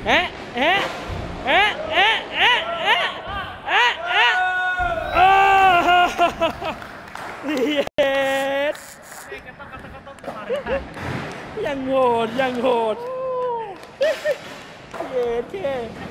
เอ๊ะเอ๊ะเอ๊ะเอ๊ะเอ๊ะเอ๊ะเอ๊ะเอ๊ะโอ้เย็ดยังโหดยังโหดเย็ดแค่